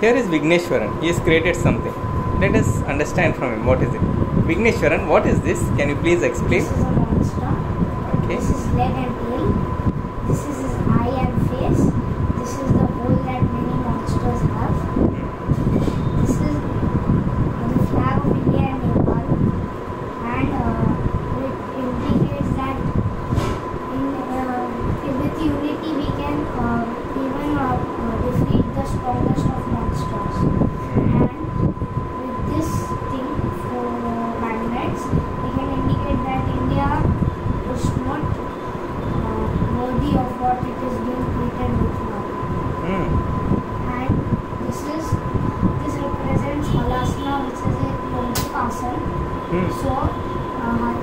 Here is Vigneshwaran. He has created something. Let us understand from him what is it. Vigneshwaran, what is this? Can you please explain? This is a monster. Okay. This is leg and tail. This is his eye and face. This is the hole that many monsters have. This is the flag of India and Nepal, and it indicates that with unity we can even defeat the strongest of monsters. And with this thing for magnets, we can indicate that India is not worthy of what it is being treated with now. And this represents Halasana, which is a yogic asana. So